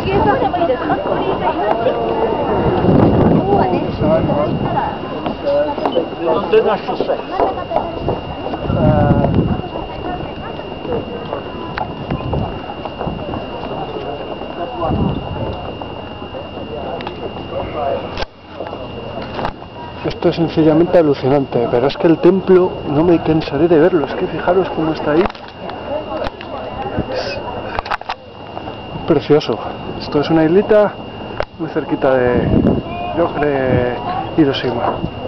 Esto es sencillamente alucinante, pero es que el templo no me cansaré de verlo. Es que fijaros cómo está ahí. Es precioso. Esto es una islita muy cerquita de Hiroshima.